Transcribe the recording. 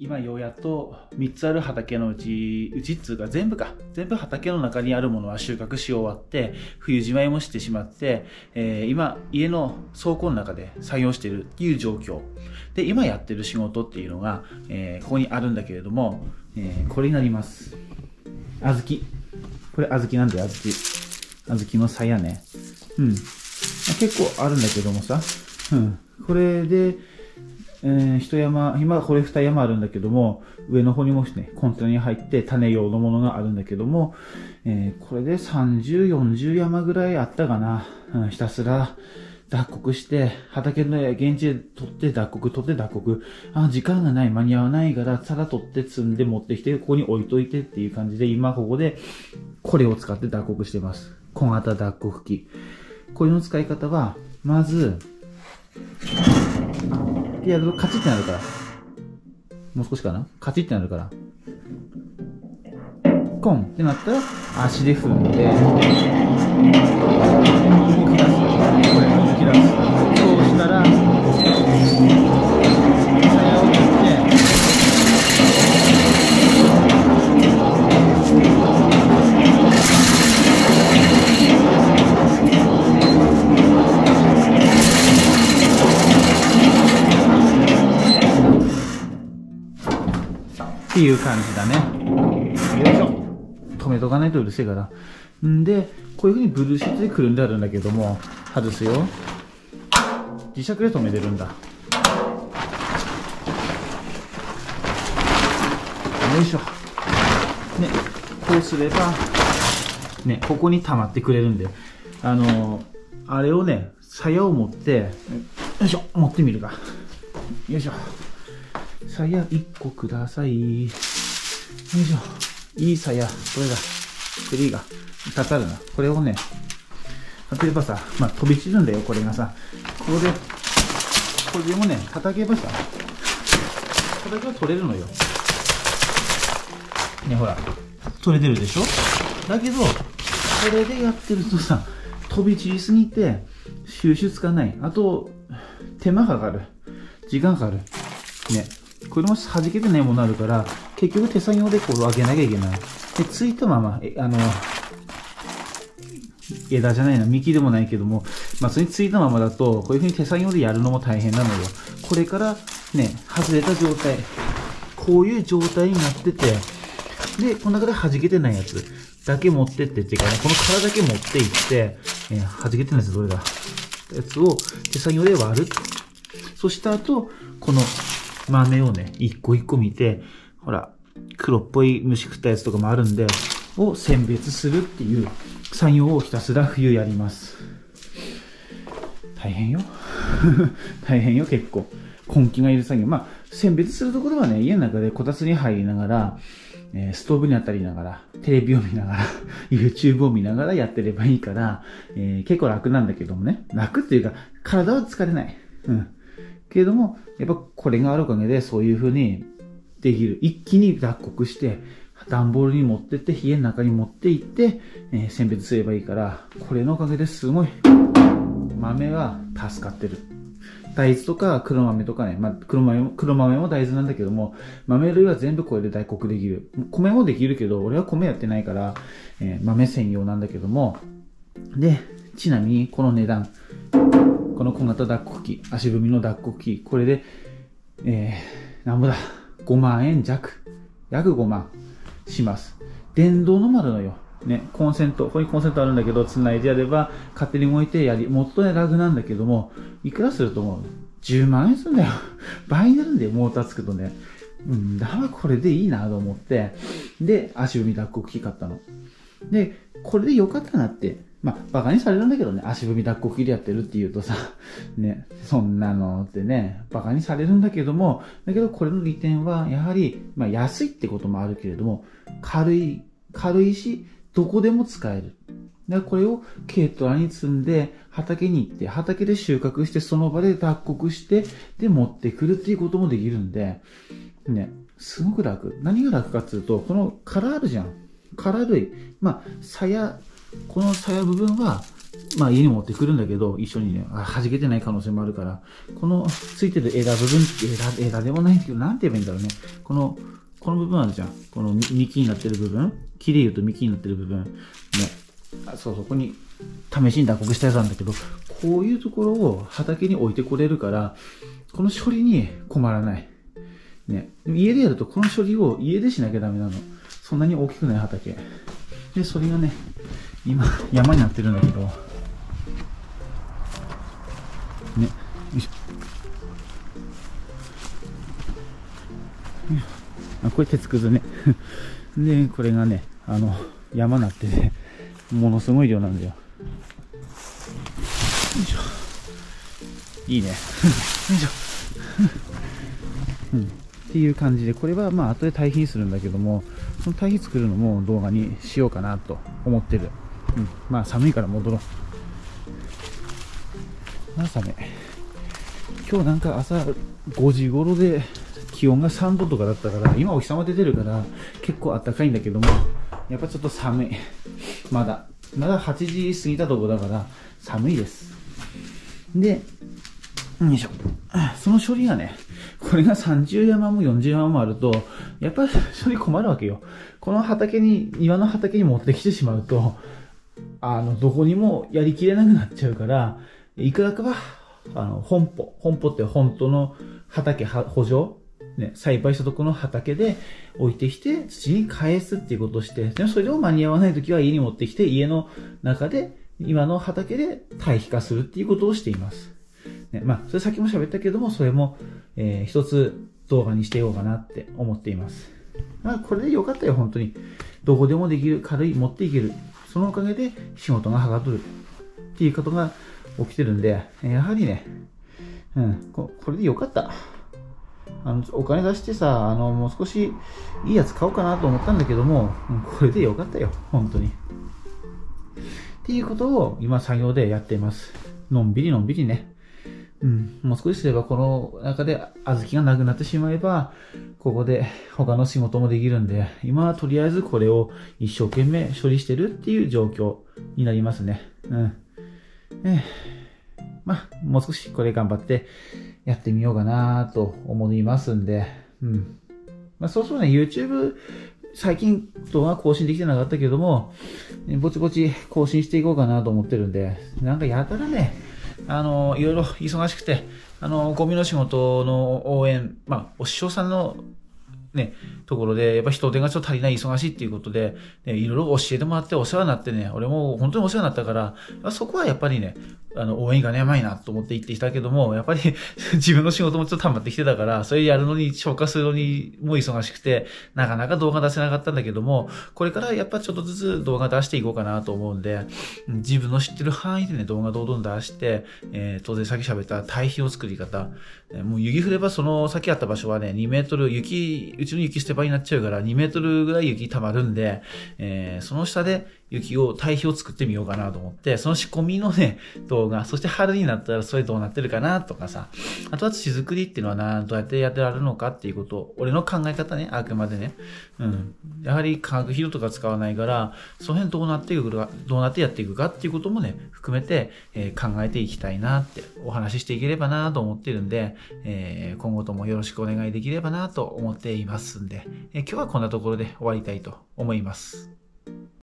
今ようやっと3つある畑のうちっつうか全部畑の中にあるものは収穫し終わって冬じまいもしてしまって、今家の倉庫の中で作業しているっていう状況で、今やってる仕事っていうのが、ここにあるんだけれども、これになります。小豆。これ小豆なんで小豆の鞘ね。結構あるんだけどもさ、これで一山、今これ二山あるんだけども、上の方にもね、コンテナに入って種用のものがあるんだけども、これで30、40山ぐらいあったかな。ひたすら脱穀して、畑の現地で取って脱穀。時間がない、間に合わないから、ただ取って積んで持ってきて、ここに置いといてっていう感じで、今ここでこれを使って脱穀してます。小型脱穀機。これの使い方は、まず、やるとカチッってなるから。もう少しかな？カチッってなるから。コンってなったら、足で踏んで、動き出す。これ、動き出す。そうしたら、鞘を切って、っていう感じだね。よいしょ。止めとかないとうるせえから。んで、こういう風にブルーシートでくるんであるんだけども、外すよ。磁石で止めてるんだ。よいしょ。ね、こうすれば、ね、ここに溜まってくれるんで、あれをね、鞘を持って、よいしょ、持ってみるか。よいしょ。鞘1個ください。よいしょ。いい鞘。これだ。これいいが。2つあるな。これをね、例えばさ、飛び散るんだよ、これがさ。これもね、叩けばさ、叩けば取れるのよ。ね、ほら。取れてるでしょ？だけど、これでやってるとさ、飛び散りすぎて、収集つかない。あと、手間かかる。時間かかる。ね。これも弾けてないものあるから、結局手作業でこう上げなきゃいけない。で、ついたまま、枝じゃないな、幹でもないけども、それについたままだと、こういう風に手作業でやるのも大変なのよ。これからね、外れた状態、こういう状態になってて、で、この中で弾けてないやつだけ持ってってっていうかね、この殻だけ持っていって、弾けてないやつどれだ？やつを手作業で割る。そした後、この豆をね、一個一個見て、ほら、黒っぽい虫食ったやつとかもあるんで、を選別するっていう作業をひたすら冬やります。大変よ。大変よ、結構。根気がいる作業。選別するところはね、家の中でこたつに入りながら、ストーブに当たりながら、テレビを見ながら、YouTube を見ながらやってればいいから、結構楽なんだけどもね。楽っていうか、体は疲れない。けれども、やっぱこれがあるおかげでそういう風にできる。一気に脱穀して、段ボールに持ってって、家の中に持って行って、選別すればいいから、これのおかげですごい、豆は助かってる。大豆とか黒豆とかね、黒豆も大豆なんだけども、豆類は全部これで脱穀できる。米もできるけど、俺は米やってないから、豆専用なんだけども、で、ちなみにこの値段、この小型脱穀機、足踏みの脱穀機、これで、なんぼだ、5万円弱。約5万します。電動のもあるのよ。ね、コンセント、ここにコンセントあるんだけど、繋いでやれば、勝手に動いて元でラグなんだけども、いくらすると思う？ 10 万円するんだよ。倍になるんだよ、モーターつくとね。だからこれでいいなと思って、で、足踏み脱穀機買ったの。で、これでよかったなって、バカにされるんだけどね、足踏み脱穀機でやってるって言うとさ、ね、そんなのってね、バカにされるんだけども、だけどこれの利点は、やはり、安いってこともあるけれども、軽いし、どこでも使える。だからこれを軽トラに積んで、畑に行って、畑で収穫して、その場で脱穀して、で、持ってくるっていうこともできるんで、ね、すごく楽。何が楽かっていうと、この殻あるじゃん。殻類。この鞘部分はまあ家に持ってくるんだけど、一緒にね、弾けてない可能性もあるから、このついてる枝部分、枝でもないんだけど、なんて言えばいいんだろうね。この部分あるじゃん。この幹になってる部分。木で言うと幹になってる部分。ね。そう、そこに試しに脱穀したやつなんだけど、こういうところを畑に置いてこれるから、この処理に困らない。ね。家でやるとこの処理を家でしなきゃダメなの。そんなに大きくない畑。で、それがね、今、山になってるんだけど、ね。よいしょ。これ鉄くずね。で、これがね、山になってね、ものすごい量なんだよ。よいしょ。いいね。よいしょ。っていう感じで、これはまあ後で堆肥にするんだけども、その堆肥作るのも動画にしようかなと思ってる。まあ寒いから戻ろう。まあ寒い。今日なんか朝5時頃で気温が3度とかだったから、今お日様出てるから結構暖かいんだけども、やっぱちょっと寒い。まだ8時過ぎたとこだから寒いです。で、よいしょ。その処理がね、これが30山も40山もあると、やっぱり処理困るわけよ。この庭の畑に持ってきてしまうと、どこにもやりきれなくなっちゃうから、いくらかは、本舗って本当の畑、圃場、ね、栽培したところの畑で置いてきて土に返すっていうことをして、でもそれでも間に合わないときは家に持ってきて家の中で、今の畑で堆肥化するっていうことをしています。ね、まあ、それさっきも喋ったけども、それも、一つ動画にしてようかなって思っています。まあ、これでよかったよ、本当に。どこでもできる、軽い、持っていける。そのおかげで仕事がはかどるっていうことが起きてるんで、やはりね、これでよかった。お金出してさ、もう少しいいやつ買おうかなと思ったんだけども、これでよかったよ、本当に。っていうことを今作業でやっています。のんびりのんびりね。もう少しすればこの中で小豆がなくなってしまえば、ここで他の仕事もできるんで、今はとりあえずこれを一生懸命処理してるっていう状況になりますね。まあ、もう少しこれ頑張ってやってみようかなと思いますんで、まあ、そうそうね、YouTube、最近動画更新できてなかったけども、ぼちぼち更新していこうかなと思ってるんで、なんかやたらね、いろいろ忙しくて、ゴミの仕事の応援、まあ、お師匠さんのね、ところで、やっぱ人手がちょっと足りない忙しいっていうことで、ね、いろいろ教えてもらってお世話になってね、俺も本当にお世話になったから、そこはやっぱりね、応援がね、甘いなと思って行ってきたけども、やっぱり自分の仕事もちょっと溜まってきてたから、それやるのに、消化するのにも忙しくて、なかなか動画出せなかったんだけども、これからやっぱちょっとずつ動画出していこうかなと思うんで、自分の知ってる範囲でね、動画どんどん出して、当然さっき喋った堆肥の作り方、もう雪降ればその先あった場所はね、2メートルうちの雪捨て場になっちゃうから2メートルぐらい雪溜まるんで、その下で堆肥を作ってみようかなと思って、その仕込みのね、動画、そして春になったらそれどうなってるかなとかさ、あとは土作りっていうのはどうやってやってられるのかっていうことを、俺の考え方ね、あくまでね。やはり化学肥料とか使わないから、その辺どうなってやっていくかっていうこともね、含めて、考えていきたいなってお話ししていければなと思ってるんで、今後ともよろしくお願いできればなと思っていますんで、今日はこんなところで終わりたいと思います。